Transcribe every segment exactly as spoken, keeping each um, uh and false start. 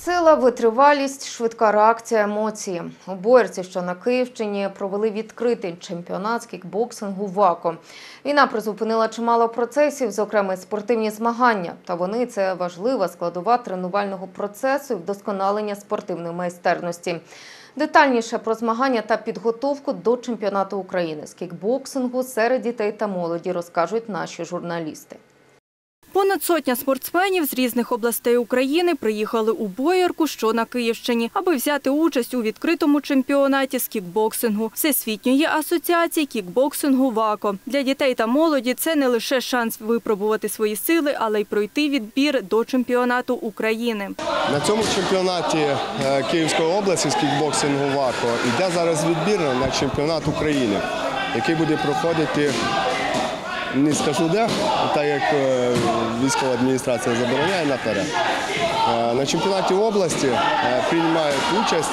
Сила, витривалість, швидка реакція, емоції. У Боярці, що на Київщині, провели відкритий чемпіонат з кікбоксингу «ВАКО». Війна призупинила чимало процесів, зокрема спортивні змагання. Та вони – це важлива складова тренувального процесу і вдосконалення спортивної майстерності. Детальніше про змагання та підготовку до чемпіонату України з кікбоксингу серед дітей та молоді розкажуть наші журналісти. Понад сотня спортсменів з різних областей України приїхали у Боярку, що на Київщині, аби взяти участь у відкритому чемпіонаті з кікбоксингу Всесвітньої асоціації кікбоксингу «ВАКО». Для дітей та молоді це не лише шанс випробувати свої сили, але й пройти відбір до чемпіонату України. На цьому чемпіонаті Київської області з кікбоксингу «ВАКО» йде зараз відбір на чемпіонат України, який буде проходити, не скажу де, так як військова адміністрація забороняє наперед. На чемпіонаті області приймають участь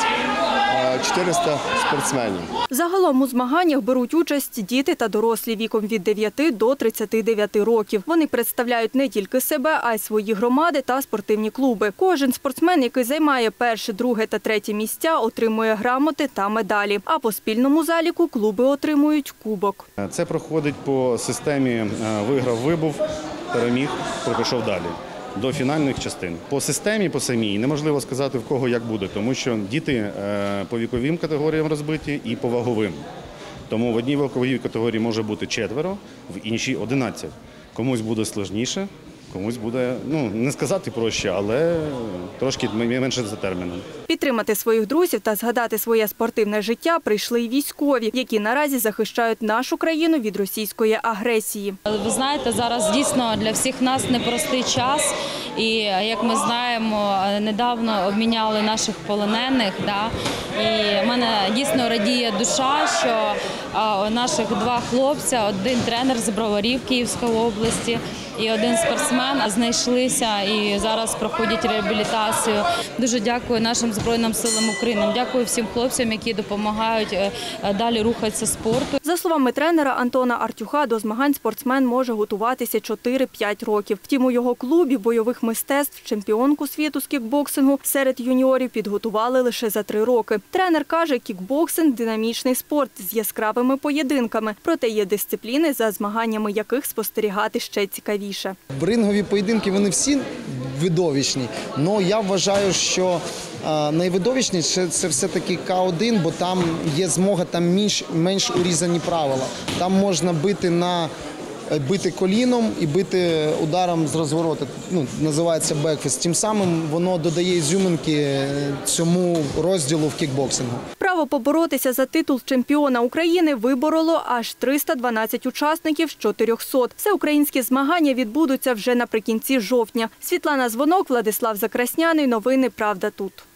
чотириста спортсменів. Загалом у змаганнях беруть участь діти та дорослі віком від дев'яти до тридцяти дев'яти років. Вони представляють не тільки себе, а й свої громади та спортивні клуби. Кожен спортсмен, який займає перше, друге та третє місця, отримує грамоти та медалі. А по спільному заліку клуби отримують кубок. Це проходить по системі «виграв, вибув, переміг, пройшов далі». До фінальних частин. По системі, по самій, неможливо сказати, в кого як буде, тому що діти по віковим категоріям розбиті і по ваговим. Тому в одній віковій категорії може бути четверо, в іншій – одинадцять. Комусь буде складніше, комусь буде, ну, не сказати проще, але трошки менше за терміном. Підтримати своїх друзів та згадати своє спортивне життя прийшли й військові, які наразі захищають нашу країну від російської агресії. Ви знаєте, зараз дійсно для всіх нас непростий час. І, як ми знаємо, недавно обміняли наших полонених. Да? І в мене дійсно радіє душа, що наших два хлопця, один тренер з Броварів Київської області і один спортсмен знайшлися і зараз проходять реабілітацію. Дуже дякую нашим Збройним силам України. Дякую всім хлопцям, які допомагають далі рухатися спорту. За словами тренера Антона Артюха, до змагань спортсмен може готуватися чотири-п'ять років. Втім, у його клубі бойових мистецтв чемпіонку світу з кікбоксингу серед юніорів підготували лише за три роки. Тренер каже, кікбоксинг – динамічний спорт з яскравими поєдинками. Проте є дисципліни, за змаганнями яких спостерігати ще цікавіше. Рингові поєдинки, вони всі видовищні, але я вважаю, що найвидовищніше це все-таки Ка один, бо там є змога, там менш, менш урізані правила. Там можна бити на бити коліном і бити ударом з розвороту, ну, називається бекфіст. Тим самим воно додає ізюминки цьому розділу в кікбоксингу. Право поборотися за титул чемпіона України вибороло аж триста дванадцять учасників з чотирьохсот. Всеукраїнські змагання відбудуться вже наприкінці жовтня. Світлана Звонок, Владислав Закрасняний. Новини «Правда тут».